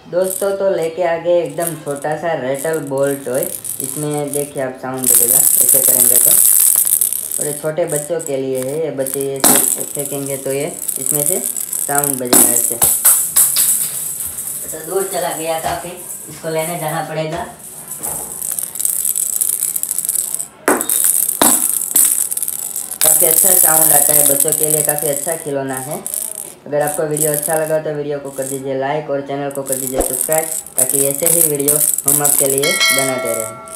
दोस्तों तो लेके आ गए एकदम छोटा सा रेटल बॉल टॉय। इसमें देखिए आप साउंड बजेगा, ऐसे करेंगे तो। और ये छोटे बच्चों के लिए है, ये बच्चे ये फेंकेंगे तो ये इसमें से साउंड बजेगा ऐसे। तो दूर चला गया काफ़ी, इसको लेने जाना पड़ेगा। काफ़ी अच्छा साउंड आता है, बच्चों के लिए काफ़ी अच्छा खिलौना है। अगर आपको वीडियो अच्छा लगा तो वीडियो को कर दीजिए लाइक और चैनल को कर दीजिए सब्सक्राइब, ताकि ऐसे ही वीडियो हम आपके लिए बनाते रहें।